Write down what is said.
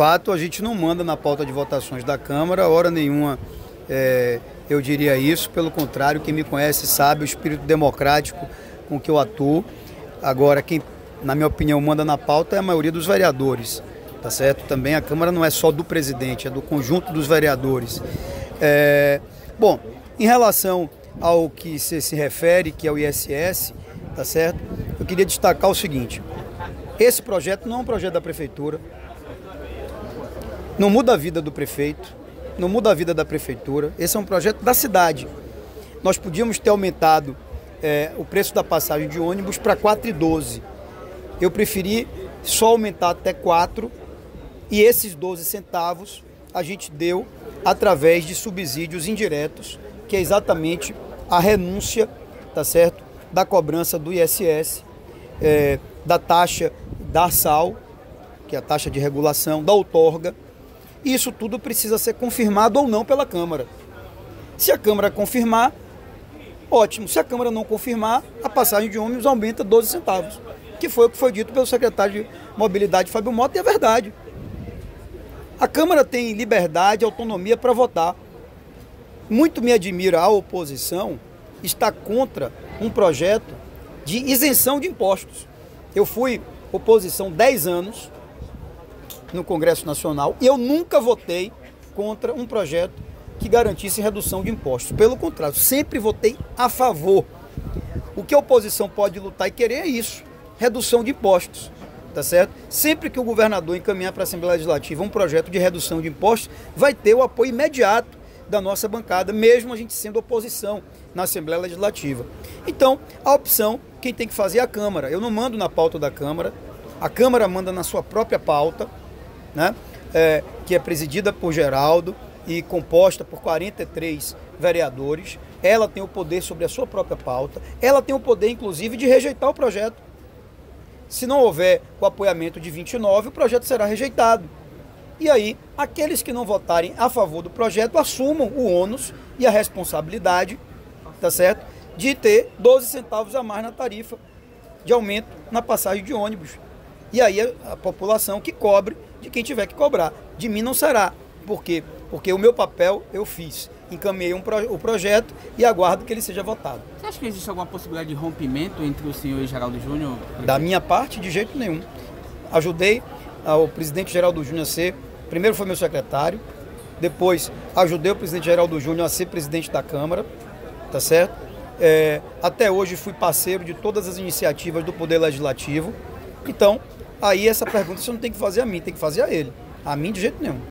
fato, a gente não manda na pauta de votações da Câmara, hora nenhuma eu diria isso. Pelo contrário, quem me conhece sabe o espírito democrático com que eu atuo. Agora, quem, na minha opinião, manda na pauta é a maioria dos vereadores, tá certo? Também a Câmara não é só do presidente, é do conjunto dos vereadores. Bom, em relação ao que você se refere, que é o ISS, tá certo? Eu queria destacar o seguinte: esse projeto não é um projeto da prefeitura, não muda a vida do prefeito, não muda a vida da prefeitura, esse é um projeto da cidade. Nós podíamos ter aumentado o preço da passagem de ônibus para R$ 4,12. Eu preferi só aumentar até 4, e esses 12 centavos a gente deu através de subsídios indiretos, que é exatamente a renúncia, tá certo, da cobrança do ISS, da taxa da ARSAL, que é a taxa de regulação, da outorga. Isso tudo precisa ser confirmado ou não pela Câmara. Se a Câmara confirmar, ótimo. Se a Câmara não confirmar, a passagem de ônibus aumenta 12 centavos, que foi o que foi dito pelo secretário de Mobilidade, Fábio Mota, e é verdade. A Câmara tem liberdade e autonomia para votar. Muito me admira a oposição estar contra um projeto de isenção de impostos. Eu fui oposição 10 anos no Congresso Nacional e eu nunca votei contra um projeto que garantisse redução de impostos. Pelo contrário, sempre votei a favor. O que a oposição pode lutar e querer é isso, redução de impostos, tá certo? Sempre que o governador encaminhar para a Assembleia Legislativa um projeto de redução de impostos, vai ter o apoio imediato da nossa bancada, mesmo a gente sendo oposição na Assembleia Legislativa. Então, a opção, quem tem que fazer é a Câmara. Eu não mando na pauta da Câmara, a Câmara manda na sua própria pauta, né? Que é presidida por Geraldo e composta por 43 vereadores. Ela tem o poder sobre a sua própria pauta, ela tem o poder, inclusive, de rejeitar o projeto. Se não houver o apoiamento de 29, o projeto será rejeitado. E aí, aqueles que não votarem a favor do projeto assumam o ônus e a responsabilidade, tá certo, de ter 12 centavos a mais na tarifa de aumento na passagem de ônibus. E aí a população que cobre de quem tiver que cobrar. De mim não será. Por quê? Porque o meu papel eu fiz. Encaminhei o projeto e aguardo que ele seja votado. Você acha que existe alguma possibilidade de rompimento entre o senhor e Geraldo Júnior? Da minha parte, de jeito nenhum. Ajudei o presidente Geraldo Júnior a ser, primeiro foi meu secretário, depois ajudei o presidente Geraldo Júnior a ser presidente da Câmara, tá certo? Até hoje fui parceiro de todas as iniciativas do Poder Legislativo. Então, aí essa pergunta você não tem que fazer a mim, tem que fazer a ele. A mim de jeito nenhum.